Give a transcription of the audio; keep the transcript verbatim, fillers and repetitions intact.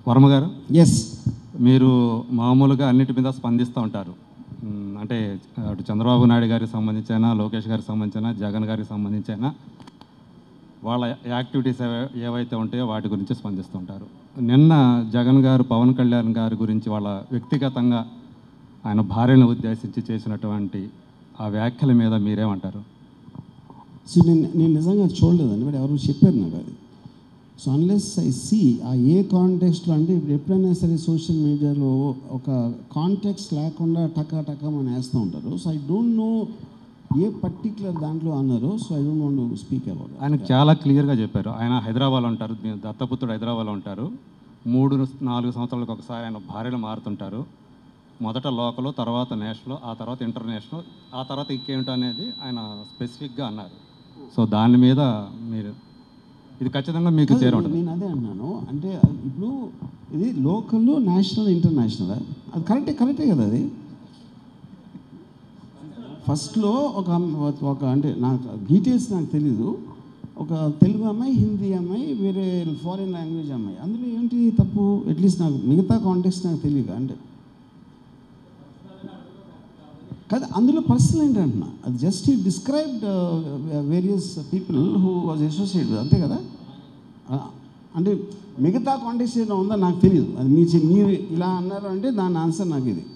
వర్మ గారు, ఎస్, మీరు మామూలుగా అన్నిటి మీద స్పందిస్తూ ఉంటారు. అంటే అటు చంద్రబాబు నాయుడు గారికి సంబంధించిన, లోకేష్ గారికి సంబంధించిన, జగన్ గారికి సంబంధించిన వాళ్ళ యాక్టివిటీస్ ఏవైతే ఉంటాయో వాటి గురించి స్పందిస్తూ ఉంటారు. నిన్న జగన్ గారు పవన్ కళ్యాణ్ గారి గురించి వాళ్ళ వ్యక్తిగతంగా ఆయన భార్యను ఉద్దేశించి చేసినటువంటి ఆ వ్యాఖ్యల మీద మీరేమంటారు? సో నేను నేను నిజంగా చూడలేదండి, బట్ ఎవరు చెప్పారు నాకు అది. సో అన్లెస్ ఐ సీ ఆ ఏ కాంటెక్స్ట్లో, అంటే ఇప్పుడు ఎప్పుడైనా సరే సోషల్ మీడియాలో ఒక కాంటెక్స్ట్ లేకుండా టకా టకా మనం వేస్తూ ఉంటారు. So I don't know a particular దాంట్లో అన్నారు. So I don't want to speak about. ఆయన చాలా క్లియర్గా చెప్పారు. ఆయన హైదరాబాద్లో ఉంటారు, దత్తపుత్రుడు హైదరాబాద్లో ఉంటారు. మూడు నాలుగు సంవత్సరాలకు ఒకసారి ఆయన భార్యలు మారుతుంటారు. మొదట లోకల్, తర్వాత నేషనల్, ఆ తర్వాత ఇంటర్నేషనల్, ఆ తర్వాత ఇంకేమిటో అనేది ఆయన స్పెసిఫిక్గా అన్నారు. సో దాని మీద మీరు ఇది ఖచ్చితంగా మీకు చేరుంటుంది. నేను అదే అన్నాను. అంటే ఇప్పుడు ఇది లోకల్, నేషనల్, ఇంటర్నేషనల్, అది కరెక్టే కరెక్టే కదా. అది ఫస్ట్లో ఒక ఒక అంటే నాకు డీటెయిల్స్ నాకు తెలీదు. ఒక తెలుగు అమ్మాయి, హిందీ అమ్మాయి, వేరే ఫారిన్ లాంగ్వేజ్ అమ్మాయి, అందులో ఏంటి తప్పు? అట్లీస్ట్ నాకు మిగతా కాంటెక్స్ట్ నాకు తెలియదు. అంటే కదా, అందులో పర్సనల్ ఏంటంటున్నా, అది జస్ట్ ఈ described various people who was associate, అంతే కదా. అంటే మిగతా కాంటెక్స్ట్ ఏదో ఉందో నాకు తెలియదు. అది మీ మీరు ఇలా అన్నారు అంటే దాని ఆన్సర్ నాకు ఇది.